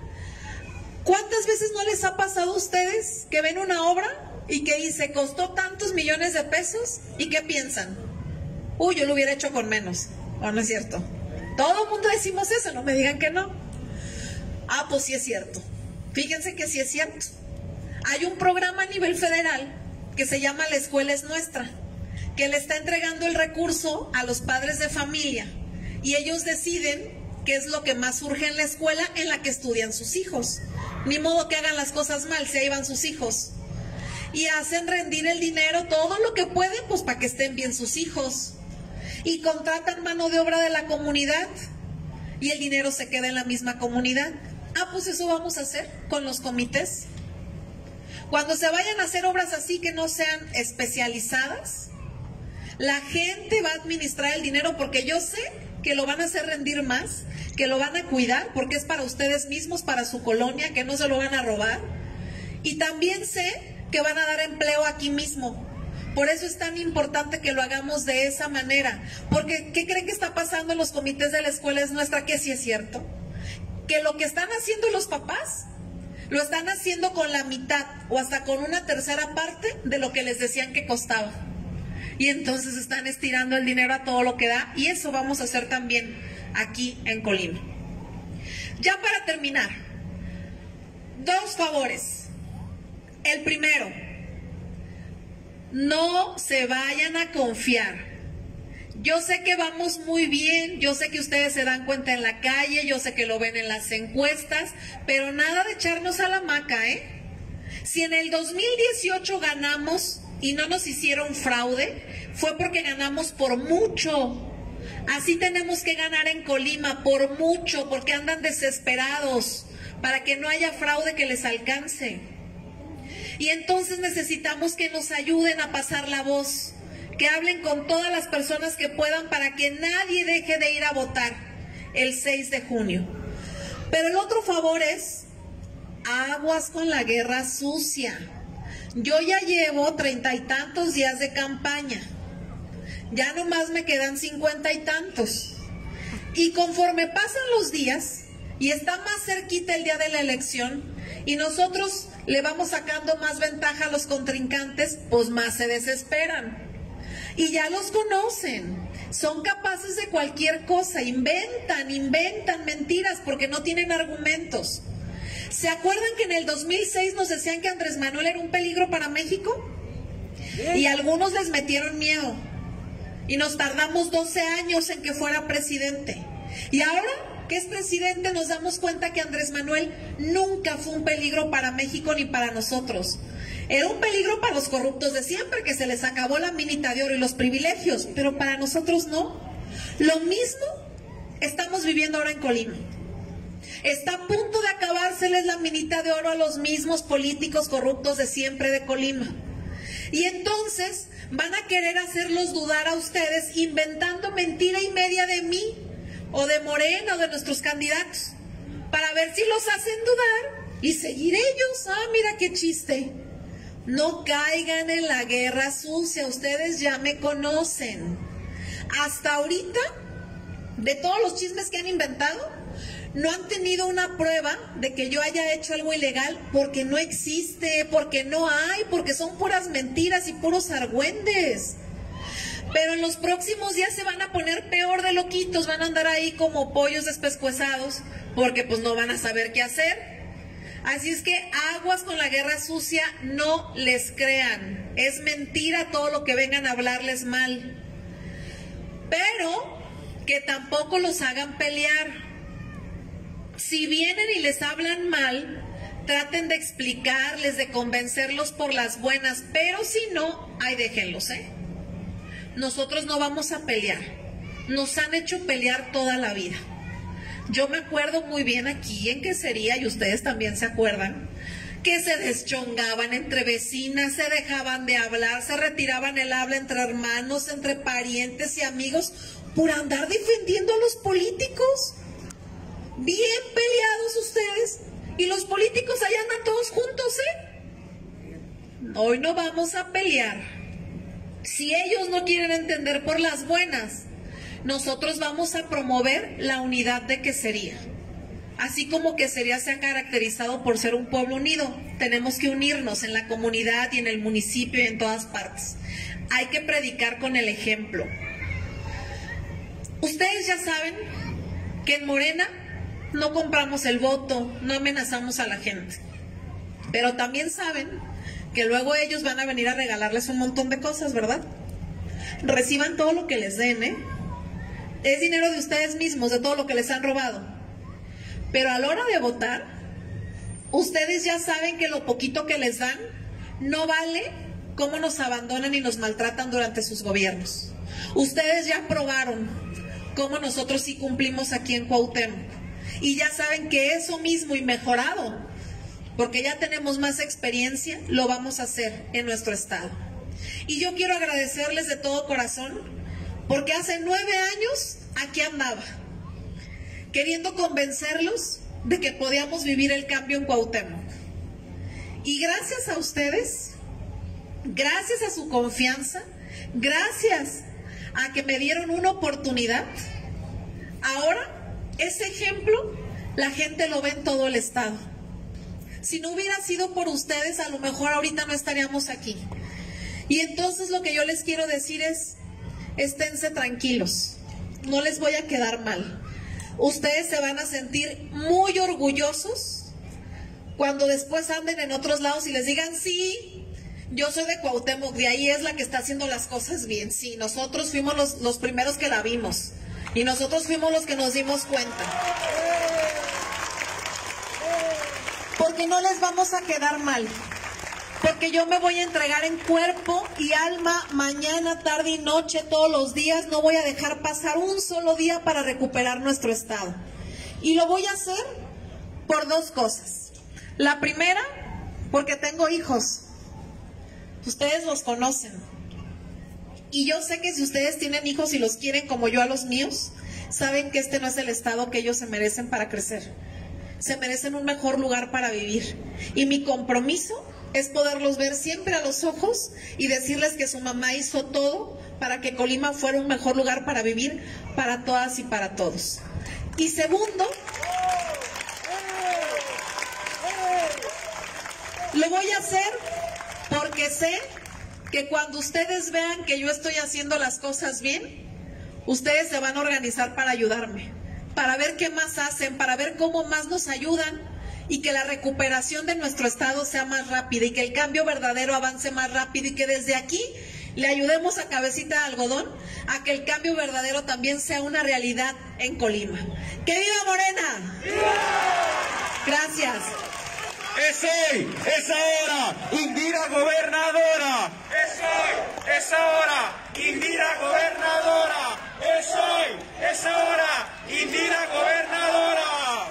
G: ¿Cuántas veces no les ha pasado a ustedes que ven una obra y que dice costó tantos millones de pesos y qué piensan? Uy, yo lo hubiera hecho con menos. ¿O no es cierto? Todo el mundo decimos eso, no me digan que no. Ah, pues sí es cierto. Fíjense que sí es cierto. Hay un programa a nivel federal que se llama La Escuela es Nuestra, que le está entregando el recurso a los padres de familia y ellos deciden qué es lo que más urge en la escuela en la que estudian sus hijos. Ni modo que hagan las cosas mal, se ahí van sus hijos. Y hacen rendir el dinero, todo lo que pueden, pues para que estén bien sus hijos. Y contratan mano de obra de la comunidad y el dinero se queda en la misma comunidad. Ah, pues eso vamos a hacer con los comités. Cuando se vayan a hacer obras así que no sean especializadas, la gente va a administrar el dinero porque yo sé que lo van a hacer rendir más, que lo van a cuidar porque es para ustedes mismos, para su colonia, que no se lo van a robar. Y también sé que van a dar empleo aquí mismo. Por eso es tan importante que lo hagamos de esa manera. Porque, ¿qué creen que está pasando en los comités de la escuela es nuestra? Que sí es cierto. Que lo que están haciendo los papás, lo están haciendo con la mitad o hasta con una tercera parte de lo que les decían que costaba. Y entonces están estirando el dinero a todo lo que da. Y eso vamos a hacer también aquí en Colima. Ya para terminar, dos favores. El primero, no se vayan a confiar. Yo sé que vamos muy bien, yo sé que ustedes se dan cuenta en la calle, yo sé que lo ven en las encuestas, pero nada de echarnos a la hamaca, ¿eh? Si en el dos mil dieciocho ganamos y no nos hicieron fraude, fue porque ganamos por mucho. Así tenemos que ganar en Colima, por mucho, porque andan desesperados, para que no haya fraude que les alcance. Y entonces necesitamos que nos ayuden a pasar la voz, que hablen con todas las personas que puedan para que nadie deje de ir a votar el seis de junio. Pero el otro favor es aguas con la guerra sucia. Yo ya llevo treinta y tantos días de campaña, ya nomás me quedan cincuenta y tantos. Y conforme pasan los días y está más cerquita el día de la elección y nosotros le vamos sacando más ventaja a los contrincantes, pues más se desesperan. Y ya los conocen, son capaces de cualquier cosa, inventan, inventan mentiras porque no tienen argumentos. ¿Se acuerdan que en el dos mil seis nos decían que Andrés Manuel era un peligro para México? Y algunos les metieron miedo. Y nos tardamos doce años en que fuera presidente. Y ahora que es presidente nos damos cuenta que Andrés Manuel nunca fue un peligro para México ni para nosotros. Era un peligro para los corruptos de siempre, que se les acabó la minita de oro y los privilegios, pero para nosotros no. Lo mismo estamos viviendo ahora en Colima. Está a punto de acabárseles la minita de oro a los mismos políticos corruptos de siempre de Colima. Y entonces van a querer hacerlos dudar a ustedes inventando mentira y media de mí, o de Morena, o de nuestros candidatos, para ver si los hacen dudar y seguir ellos. Ah, mira qué chiste. No caigan en la guerra sucia, ustedes ya me conocen. Hasta ahorita, de todos los chismes que han inventado, no han tenido una prueba de que yo haya hecho algo ilegal, porque no existe, porque no hay, porque son puras mentiras y puros argüendes. Pero en los próximos días se van a poner peor de loquitos, van a andar ahí como pollos despescuezados, porque pues no van a saber qué hacer. Así es que aguas con la guerra sucia, no les crean, es mentira todo lo que vengan a hablarles mal. Pero que tampoco los hagan pelear. Si vienen y les hablan mal, traten de explicarles, de convencerlos por las buenas, pero si no, ahí déjenlos, ¿eh? Nosotros no vamos a pelear, nos han hecho pelear toda la vida. Yo me acuerdo muy bien aquí en Quesería, y ustedes también se acuerdan, que se deschongaban entre vecinas, se dejaban de hablar, se retiraban el habla entre hermanos, entre parientes y amigos, por andar defendiendo a los políticos. Bien peleados ustedes, y los políticos allá andan todos juntos, ¿eh? Hoy no vamos a pelear. Si ellos no quieren entender por las buenas, nosotros vamos a promover la unidad de Quesería. Así como Quesería se ha caracterizado por ser un pueblo unido, tenemos que unirnos en la comunidad y en el municipio y en todas partes. Hay que predicar con el ejemplo. Ustedes ya saben que en Morena no compramos el voto, no amenazamos a la gente. Pero también saben que luego ellos van a venir a regalarles un montón de cosas, ¿verdad? Reciban todo lo que les den, ¿eh? Es dinero de ustedes mismos, de todo lo que les han robado. Pero a la hora de votar, ustedes ya saben que lo poquito que les dan no vale cómo nos abandonan y nos maltratan durante sus gobiernos. Ustedes ya probaron cómo nosotros sí cumplimos aquí en Cuauhtémoc. Y ya saben que eso mismo y mejorado, porque ya tenemos más experiencia, lo vamos a hacer en nuestro estado. Y yo quiero agradecerles de todo corazón, porque hace nueve años aquí andaba, queriendo convencerlos de que podíamos vivir el cambio en Cuauhtémoc. Y gracias a ustedes, gracias a su confianza, gracias a que me dieron una oportunidad, ahora ese ejemplo la gente lo ve en todo el estado. Si no hubiera sido por ustedes, a lo mejor ahorita no estaríamos aquí. Y entonces lo que yo les quiero decir es, esténse tranquilos, no les voy a quedar mal. Ustedes se van a sentir muy orgullosos cuando después anden en otros lados y les digan, sí, yo soy de Cuauhtémoc, de ahí es la que está haciendo las cosas bien. Sí, nosotros fuimos los, los primeros que la vimos y nosotros fuimos los que nos dimos cuenta. Porque no les vamos a quedar mal. Porque yo me voy a entregar en cuerpo y alma, mañana, tarde y noche, todos los días. No voy a dejar pasar un solo día para recuperar nuestro estado. Y lo voy a hacer por dos cosas. La primera, porque tengo hijos. Ustedes los conocen. Y yo sé que si ustedes tienen hijos y los quieren como yo a los míos, saben que este no es el estado que ellos se merecen para crecer. Se merecen un mejor lugar para vivir. Y mi compromiso es poderlos ver siempre a los ojos y decirles que su mamá hizo todo para que Colima fuera un mejor lugar para vivir para todas y para todos. Y segundo, lo voy a hacer porque sé que cuando ustedes vean que yo estoy haciendo las cosas bien, ustedes se van a organizar para ayudarme, para ver qué más hacen, para ver cómo más nos ayudan y que la recuperación de nuestro estado sea más rápida y que el cambio verdadero avance más rápido y que desde aquí le ayudemos a Cabecita de Algodón a que el cambio verdadero también sea una realidad en Colima. ¡Que viva Morena! ¡Viva! Gracias.
B: Es hoy, es ahora, Indira gobernadora. Es hoy, es ahora, Indira gobernadora. Es hoy, es ahora, Indira gobernadora.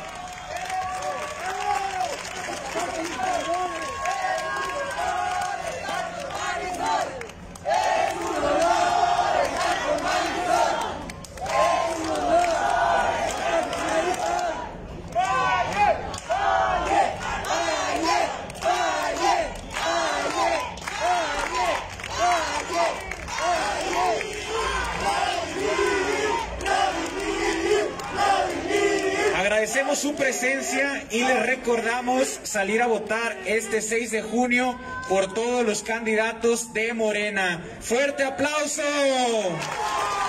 B: Agradecemos su presencia y les recordamos salir a votar este seis de junio por todos los candidatos de Morena. ¡Fuerte aplauso!